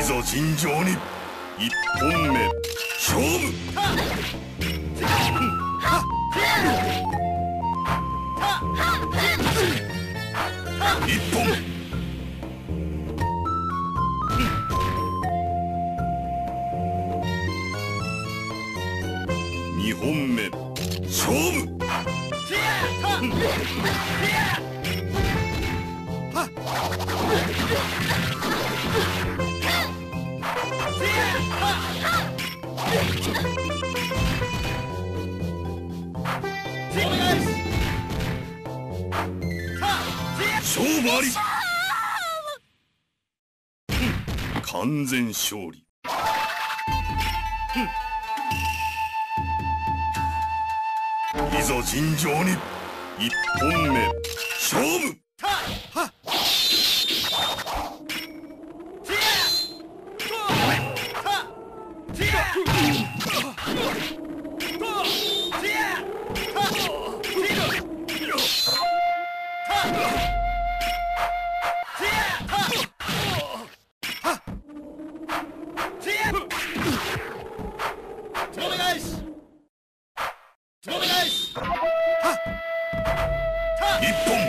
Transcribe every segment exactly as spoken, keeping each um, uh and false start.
ざ尋常に一本目勝負。一本二本目勝負。勝負あり。完全勝利。いざ尋常に一本目勝負。一本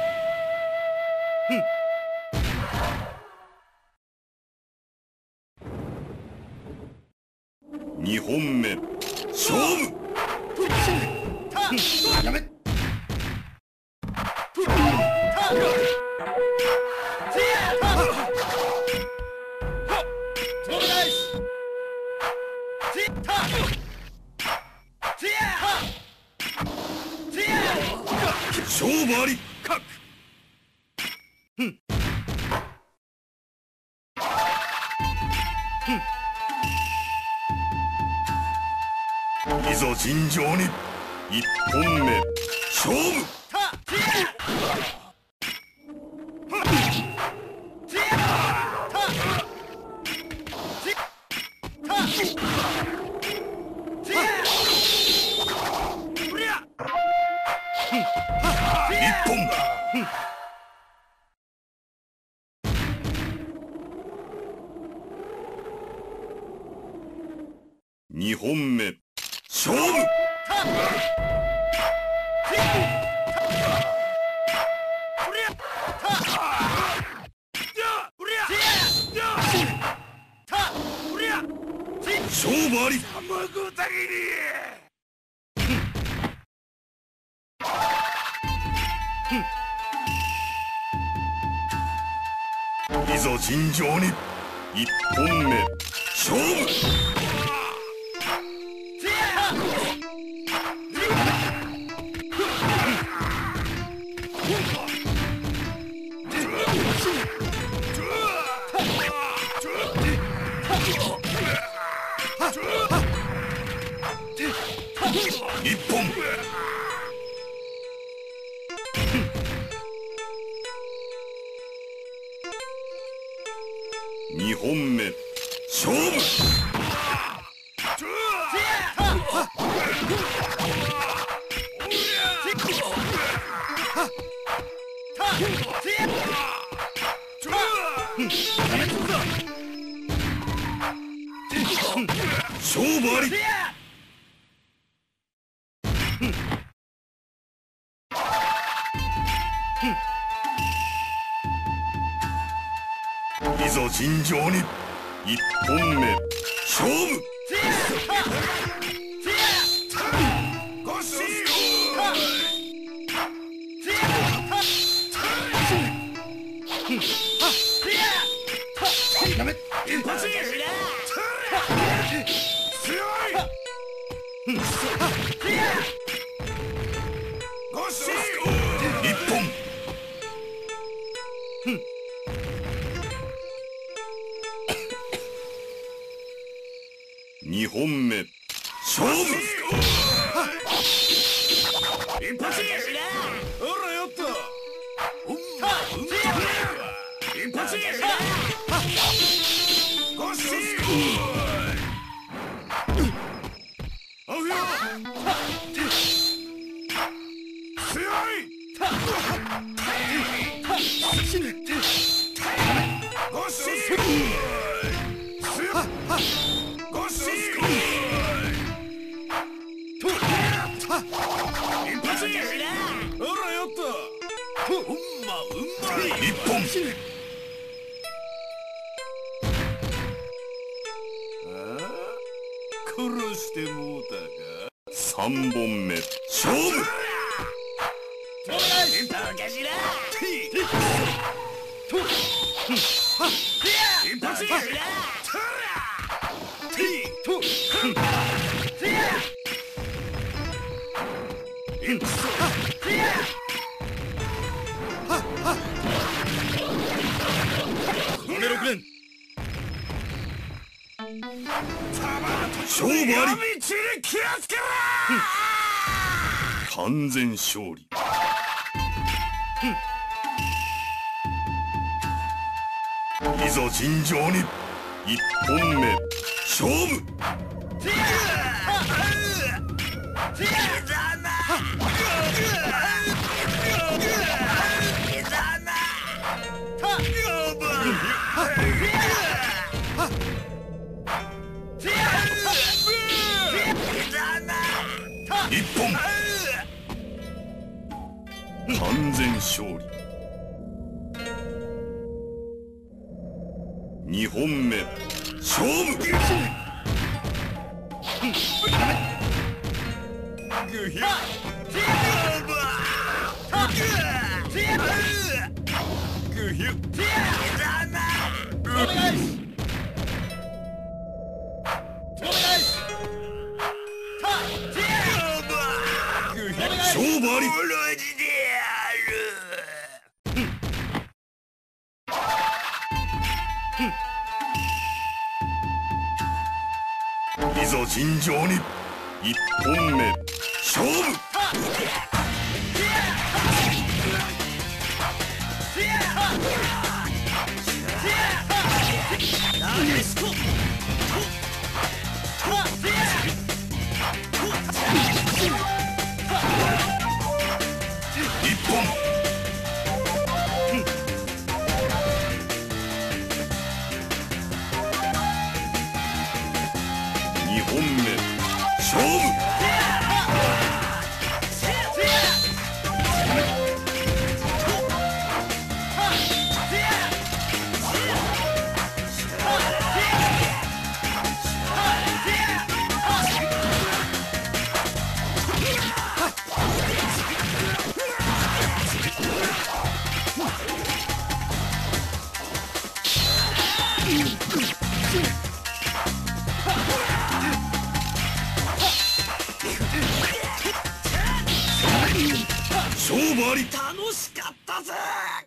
二本目勝負。やめ勝負あり。いざ尋常に一本目勝負。一本二本目勝負。勝負あり。いざ尋常に一本目勝負。一本二本目勝負。勝負あり。いざ尋常に一本目勝負。ごしやめ一発強い。ごし一本二本目勝負。一発ほらよっと一発ごしおふよ強い。ごし一発。ほらよっと。うんまうんまい。一本。ああ、殺してもうたか。三本目勝負。お願い。バカしら。一発。勝負あり。完全勝利。いざ尋常に一本目勝負。一本。完全勝利。二本目勝負。グヒャグヒュお願いし勝負あり。いざ尋常に一本目勝負。一本。二本目勝負。勝負あり。楽しかったぜ。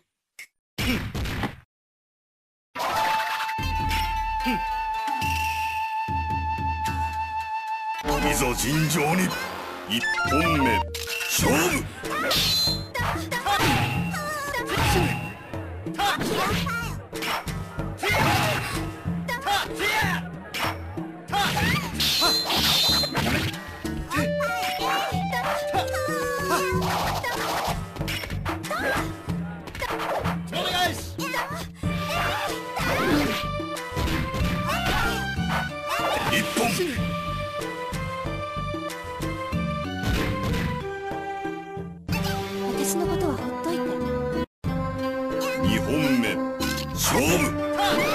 いざ尋常に一本目勝負。一本。 私のことはほっといて。 二本目勝負。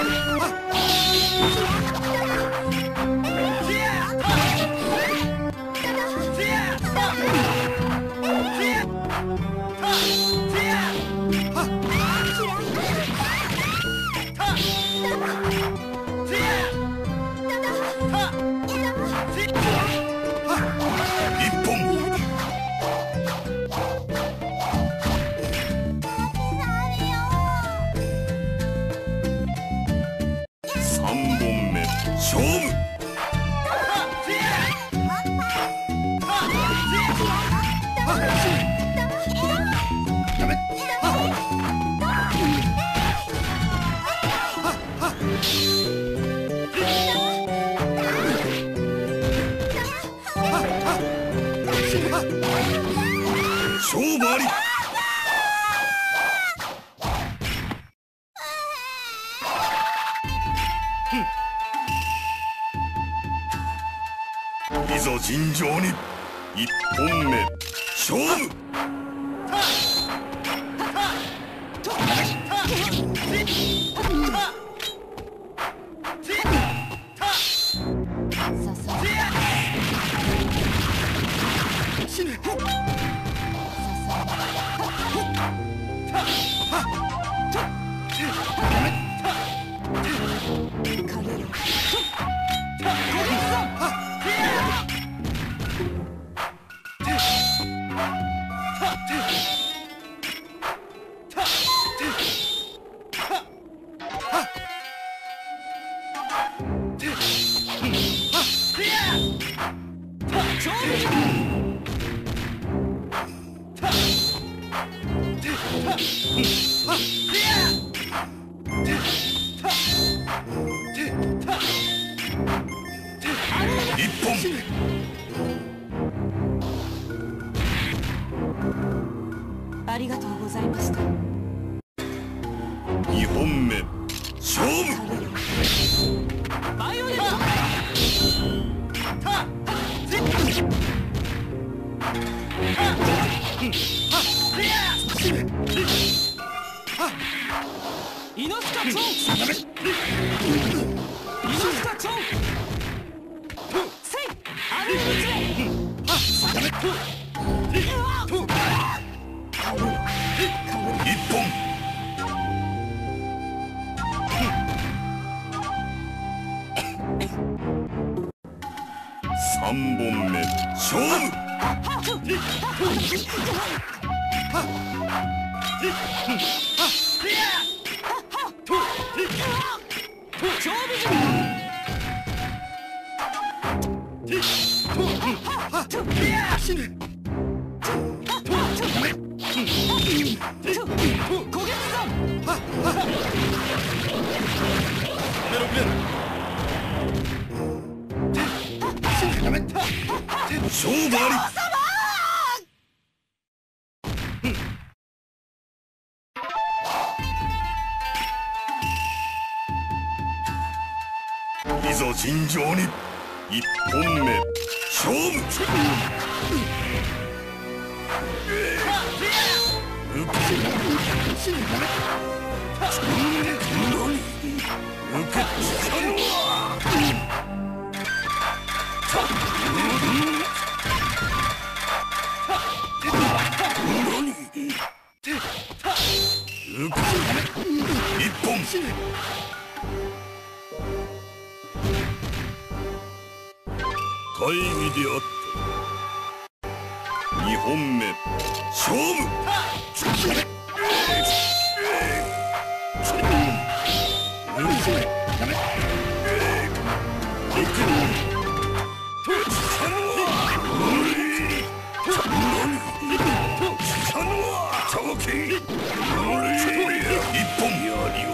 勝負。勝負あり。いざ尋常に一本目勝負。 ありがとうございました。 二本目勝負。 バイオレット。イノスカチョン。イノスカチョン。せい。アルミツレ。 一本。三本目勝負。勝負あり。いざ尋常に一本目勝負。一本。大義であった。二本目勝負。一本やりおる。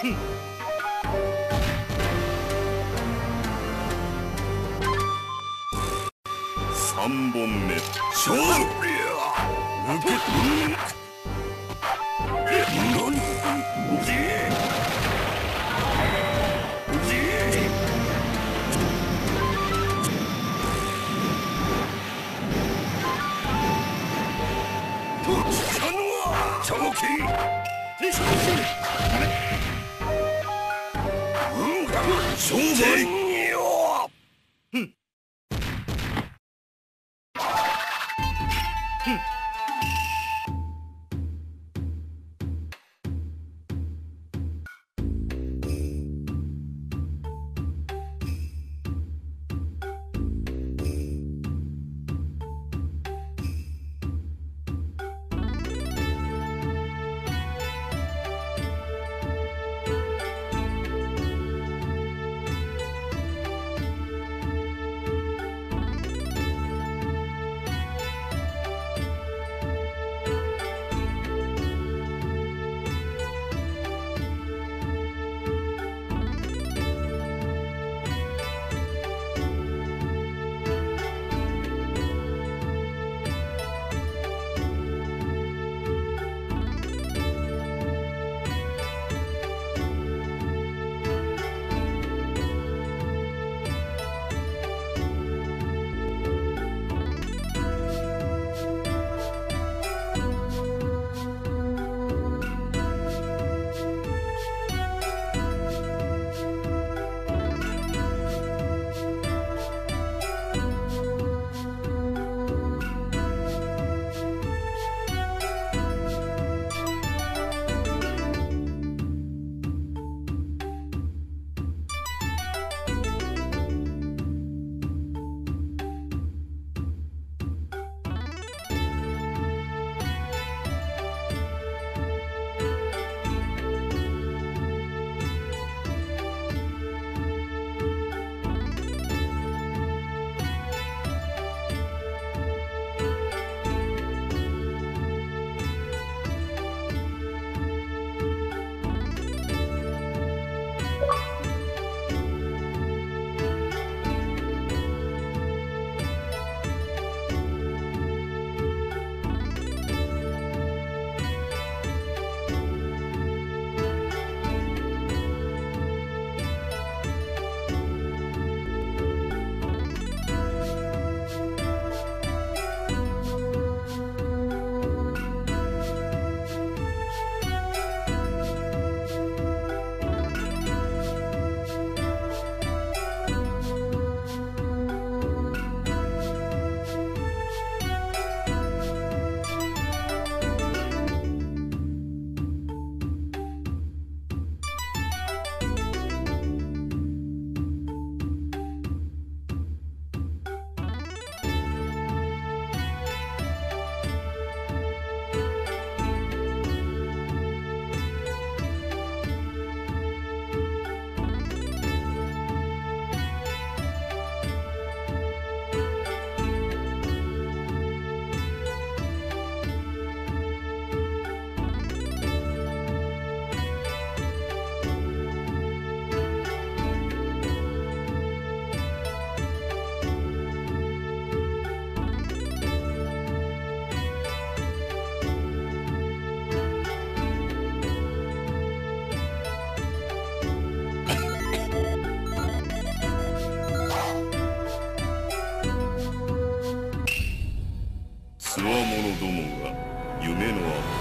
三本目勝負。勝負あり。 つわものどもが夢のアッ